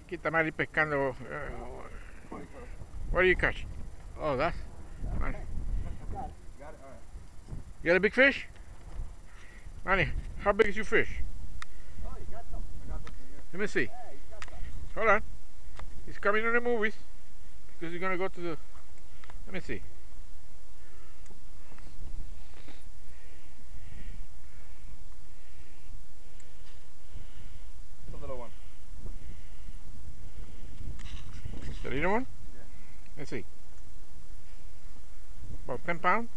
Aquí está Mari pescando. What are you catching? Oh, that's. Manny. You got a big fish? Manny, how big is your fish? Oh, you got some. I got some here. Let me see. Yeah, you got some. Hold on. He's coming on the movies because he's gonna go to the. Let me see. The little one. The little one? Yeah. Let's see. About 10 pounds?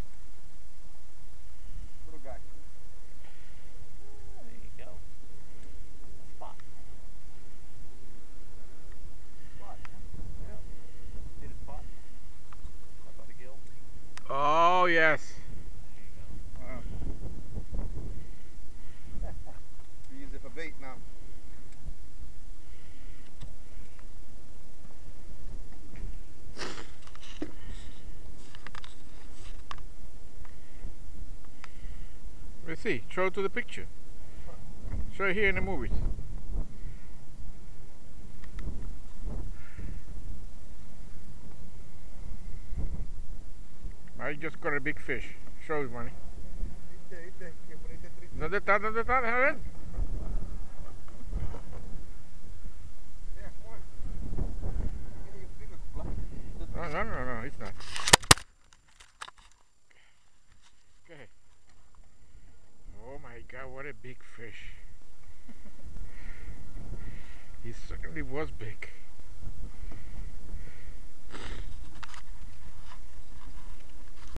Little guy. There you go. Spot. Spot. Yeah. See the spot? Up by the gill. Oh, yes. There you go. Wow. We use it for bait now. Let's see. Show it to the picture. Show it here in the movies. I just got a big fish. Show it, Manny. ¿Dónde está? ¿Dónde está? Déjame ver. No, it's not. Okay. Oh my God, what a big fish. He certainly was big.